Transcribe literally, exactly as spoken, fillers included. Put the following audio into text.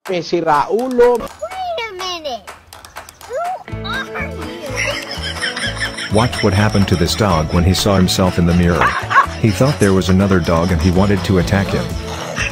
si Raulo. Wait a minute. Who are you? Watch what happened to this dog when he saw himself in the mirror. He thought there was another dog and he wanted to attack him.